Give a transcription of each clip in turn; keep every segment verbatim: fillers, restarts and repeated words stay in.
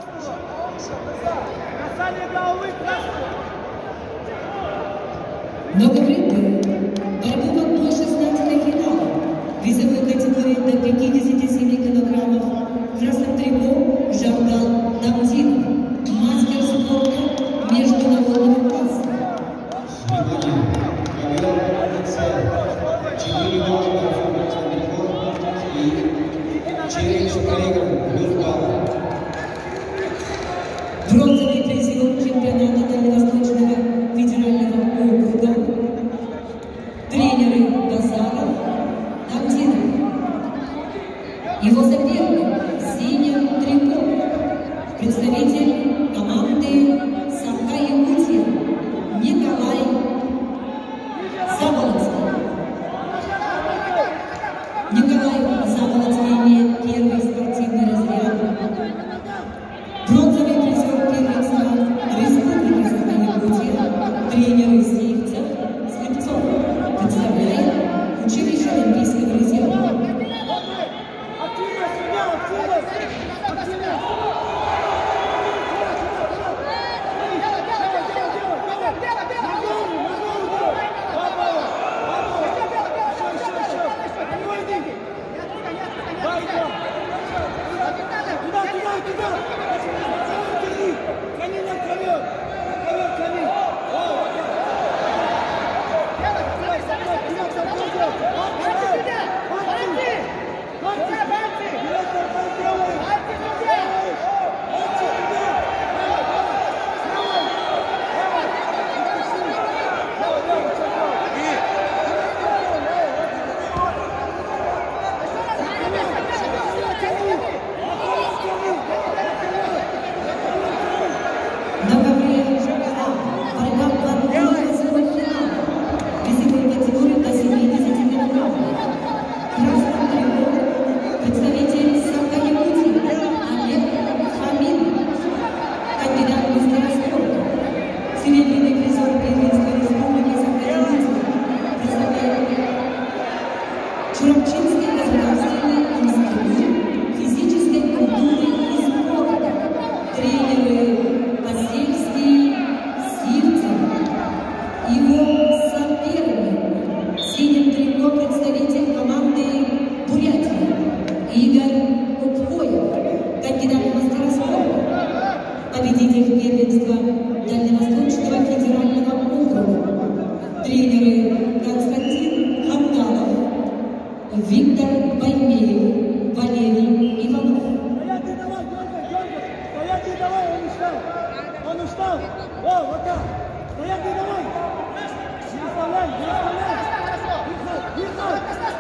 Но говорит, борьбу в одной шестнадцатой финала. Весовой категории до пятидесяти семи килограммов. В красном трико Жаргал Дамзинов. Мастер спорта международного класса. Бронзовый призер чемпионата Дальневосточного федерального округа. Тренеры Базаров, Дамзинов. Его соперник в синем трико. Представитель команды Саха-Якутия Николай Заволоцкий. Николай Заволоцкий имеет первый спортивный разряд. Бронзовый призер первых стран Республики Саха-Якутия, тренер Исеевцев Слепцов, представляет училище Олимпийского резерва. Победитель первенства Дальневосточного федерального округа. Тренеры Константин Хамдалов, Виктор Баймеев, Валерий Иванов. Стоять, давай, стоять, давай, он устал. Он устал. О, вот так. Стоять, давай. Не оставляй, не оставляй. Тихо, тихо.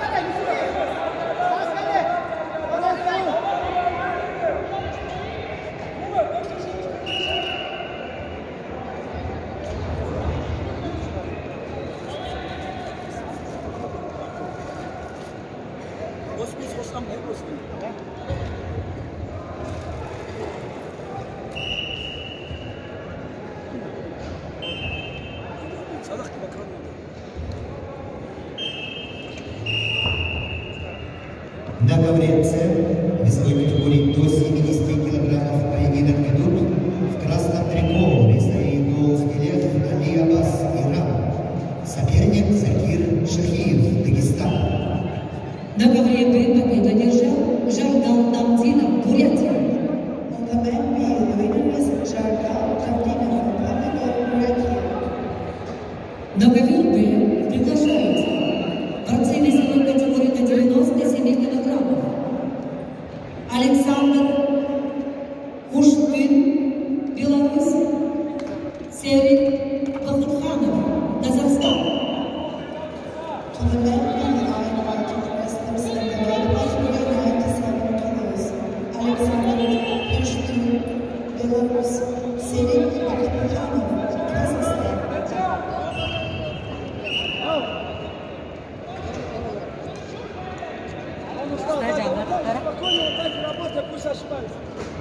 На ковренце весовой категории до семидесяти килограммов поединок ведут в красном трико Исаиду Скелет Али Аббас, Иран. Соперник Закир Шахиев, Дагестан. На ковре Б победу одержал Жаргал Дамзинов, Бурятия. На ковер Б приглашаются борцы весовой категории до девяноста семи килограммов. Александр Куштын, Беларусь. Серик Бахутханов, Казахстан. Беларусь, Серик Бахутханов, Казахстан. Спокойно, дайте работать, пусть ошибается.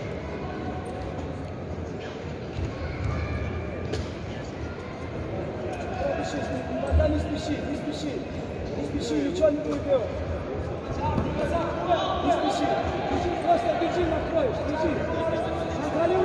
Пока не спеши, не спеши, не спеши, ничего не будет делать. Не спеши, бежи, просто бежи, накроешь, бежи. Контролируй.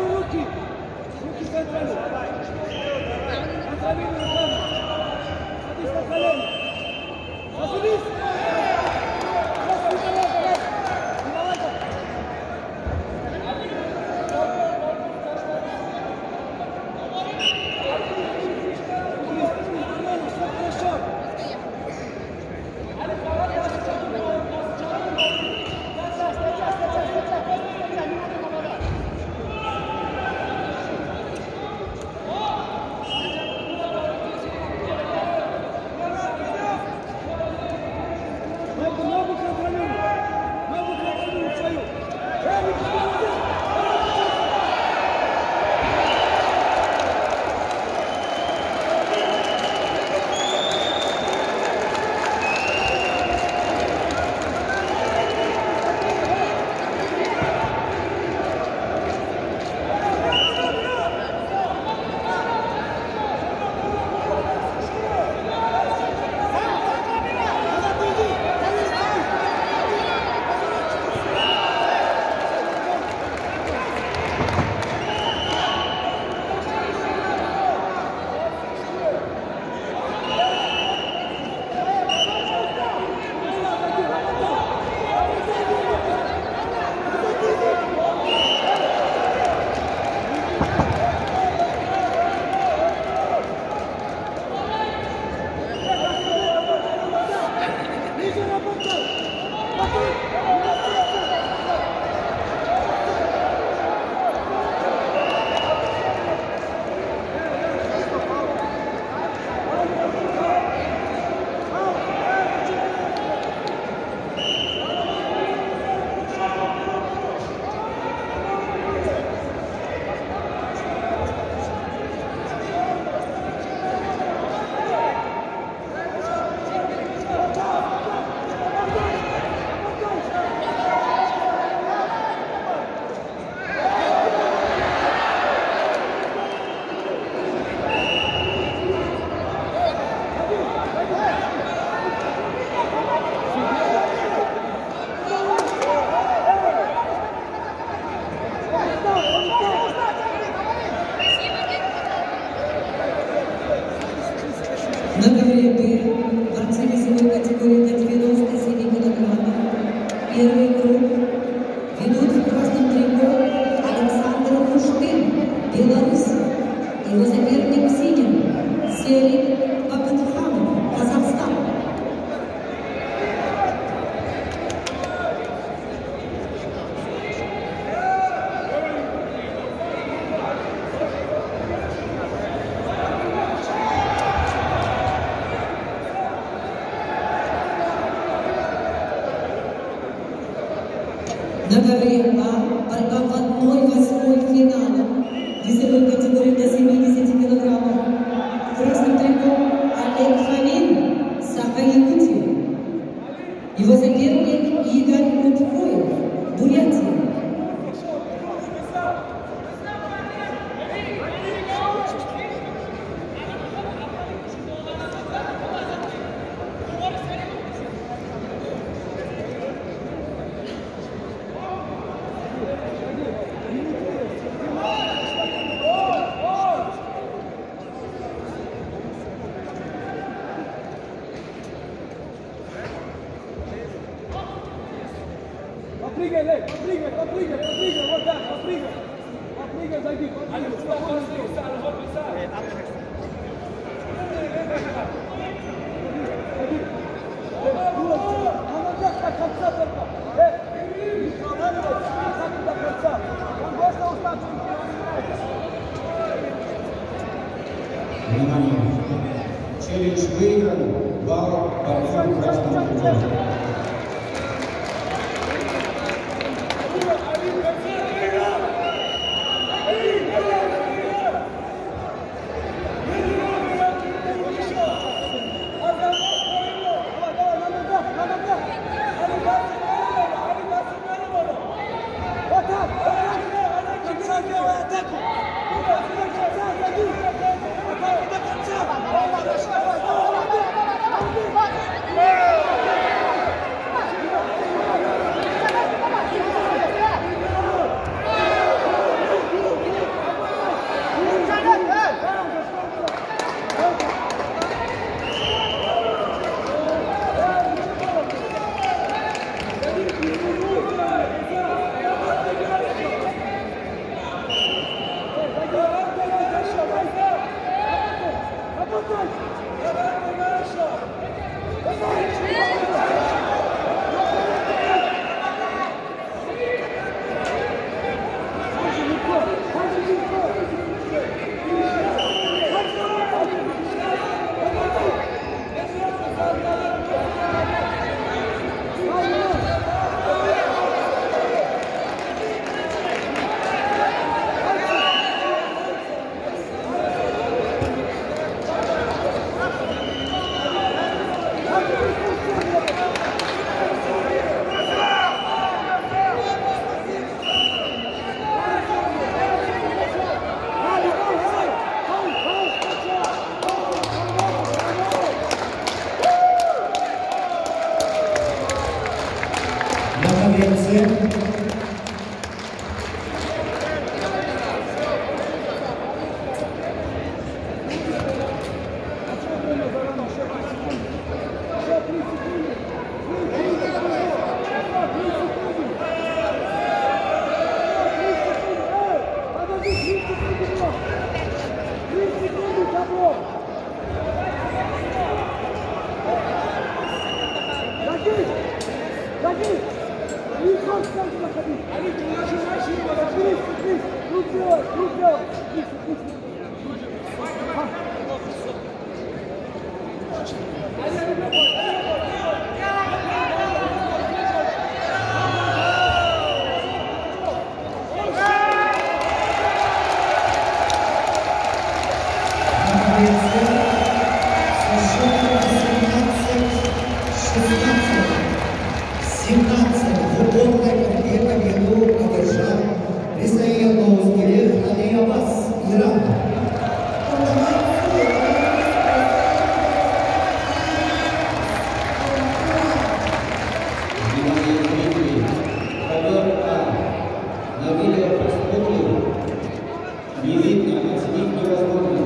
На ковре «Б» борцы весовой категории до девяноста семи килограммов. Первый круг ведут в красном трико Александр Фуштын, Беларусь. Его соперник в синем Селик Бабатханов, Казахстан. На ковре А борьба в одной восьмой финала весовой категории до семидесяти килограммов. В красном трико Олег Фомин, Саха-Якутия. Его соперник Игорь Утвоев, Бурятия. Попрыгай, Лей, попрыгай, попрыгай, попрыгай, вот так, попрыгай. Попрыгай, зайди, попрыгай. На ногах до конца только. Не проваливайся, не до конца. Он просто устал, Внимание! Челлендж выигран. Балл борцу красного трико. сделай. Тише, тише. семнадцать в уборной борьбе победу одержал Рисаия Ноускелех Алиябас, Иран. Внимание зрителей, проверка на видеопросмотре. Не видно, оценить невозможно.